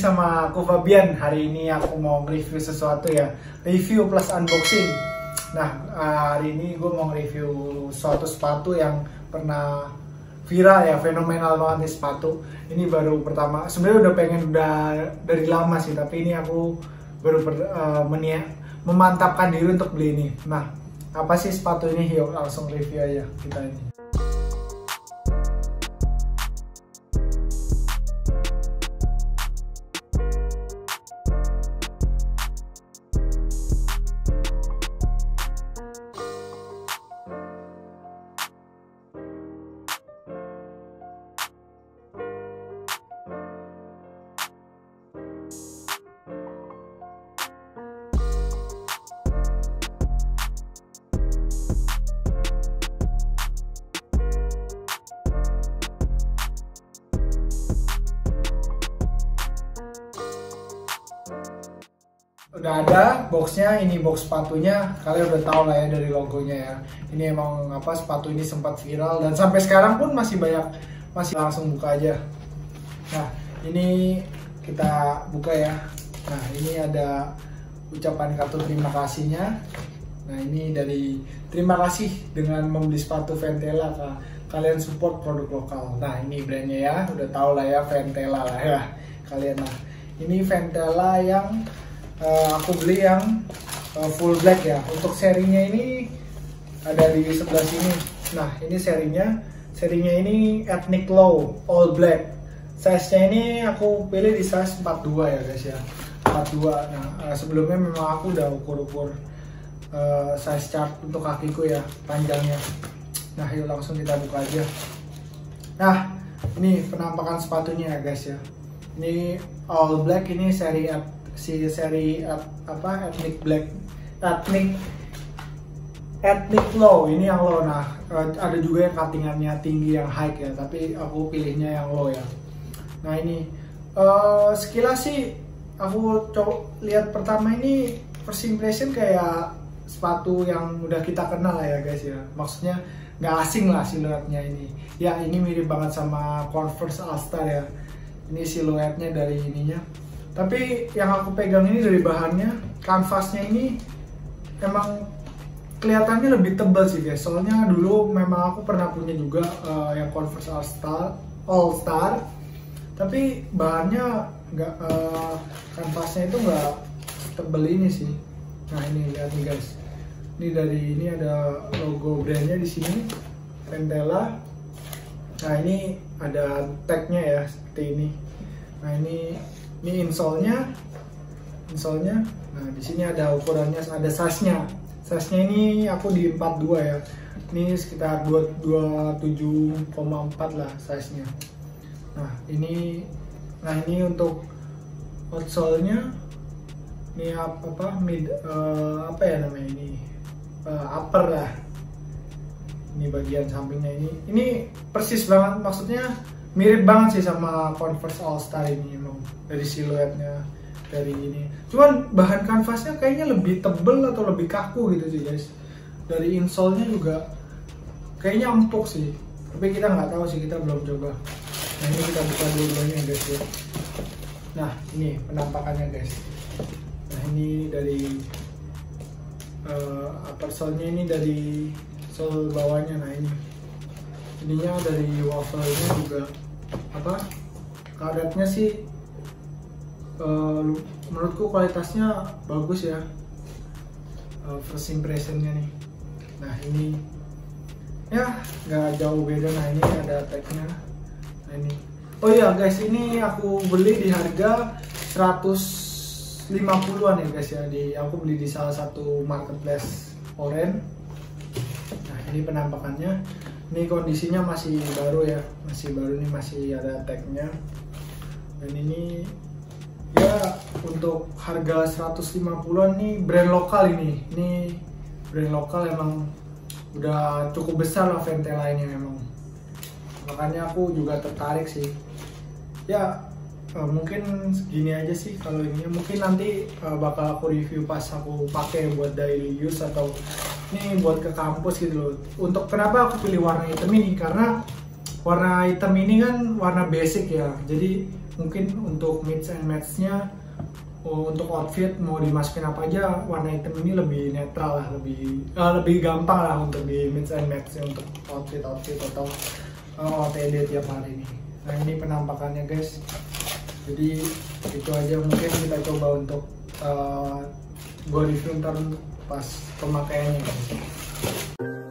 sama aku Fabian. Hari ini aku mau review sesuatu ya. Review plus unboxing. Nah, hari ini gue mau review suatu sepatu yang pernah viral ya, fenomenal banget nih sepatu. Ini baru pertama. Sebenarnya udah dari lama sih, tapi ini aku baru memantapkan diri untuk beli ini. Nah, apa sih sepatu ini? Yuk langsung review aja kita ini. Udah ada boxnya, ini box sepatunya, kalian udah tahu lah ya dari logonya ya. Ini emang sepatu ini sempat viral dan sampai sekarang pun masih langsung buka aja. Nah, ini kita buka ya. Nah, ini ada ucapan kartu terima kasihnya. Nah, ini dari terima kasih dengan membeli sepatu Ventela, kalian support produk lokal. Nah, ini brandnya ya, udah tahu lah ya, Ventela lah ya kalian. Nah, ini Ventela yang aku beli yang full black ya. Untuk serinya ini ada di sebelah sini. Nah, ini serinya ini ethnic low all black. Size-nya ini aku pilih di size 42 ya guys ya, 42. Nah, sebelumnya memang aku udah ukur size chart untuk kakiku ya, panjangnya. Nah, yuk langsung kita buka aja. Nah, ini penampakan sepatunya ya guys ya. Ini all black, ini seri ethnic black, ethnic low, ini yang low. Nah, ada juga yang cuttingannya tinggi, yang high ya, tapi aku pilihnya yang low ya. Nah, ini sekilas sih aku lihat pertama ini first impression kayak sepatu yang udah kita kenal lah ya guys ya. Maksudnya nggak asing lah siluetnya ini. Ya, ini mirip banget sama Converse All Star ya. Ini siluetnya dari ininya. Tapi yang aku pegang ini dari bahannya, kanvasnya ini emang kelihatannya lebih tebal sih guys. Soalnya dulu memang aku pernah punya juga yang Converse All Star, tapi bahannya nggak, kanvasnya itu nggak tebal ini sih. Nah, ini lihat nih guys. Ini ada logo brandnya di sini, Ventela. Nah, ini ada tagnya ya seperti ini. Nah, ini insole-nya. Nah, di sini ada ukurannya, ada size-nya. Size-nya ini aku di 42 ya. Ini sekitar 27,4 lah size-nya. Nah, ini untuk outsole-nya ini apa ya namanya ini? Upper lah. Ini bagian sampingnya ini persis banget, maksudnya mirip banget sih sama Converse All Star ini emang dari siluetnya, dari ini. Cuman bahan kanvasnya kayaknya lebih tebel atau lebih kaku gitu sih guys. Dari insole-nya juga kayaknya empuk sih. Tapi kita nggak tahu sih, kita belum coba. Nah, ini kita buka dulu-dulunya guys ya. Nah, ini penampakannya guys. Nah, ini dari upper sole-nya, ini dari sole bawahnya. Nah, ininya dari waffle-nya juga karetnya sih menurutku kualitasnya bagus ya. First impression-nya nih. Nah, ini ya nggak jauh beda. Nah, ini ada tag-nya. Nah, ini, oh iya guys, ini aku beli di harga 150-an ya guys ya. Aku beli di salah satu marketplace Oren. Nah, ini penampakannya. Ini kondisinya masih baru ya, masih ada tagnya. Dan ini ya untuk harga 150-an nih, brand lokal ini brand lokal, emang udah cukup besar lah Ventela ini memang. Makanya aku juga tertarik sih. Ya, mungkin segini aja sih kalau ini. Mungkin nanti bakal aku review pas aku pakai buat daily use atau ini buat ke kampus gitu loh. Untuk kenapa aku pilih warna hitam ini, karena warna hitam ini kan warna basic ya, jadi mungkin untuk mix and matchnya, untuk outfit mau dimasukin apa aja, warna hitam ini lebih netral lah, lebih gampang lah untuk di mix and match untuk outfit atau OTD tiap hari ini. Nah ini penampakannya guys, jadi itu aja mungkin kita coba untuk gue review ntar pas pemakaiannya guys.